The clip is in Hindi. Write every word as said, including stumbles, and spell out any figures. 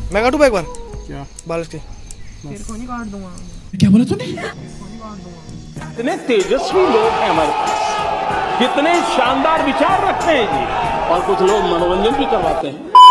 मैं काटूं एक बार? क्या बाल इसके? तेरे को नहीं काट दूंगा। क्या बोला तूने? कितने तेजस्वी लोग हैं हमारे पास, कितने शानदार विचार रखते हैं जी, और कुछ लोग मनोरंजन भी करवाते हैं।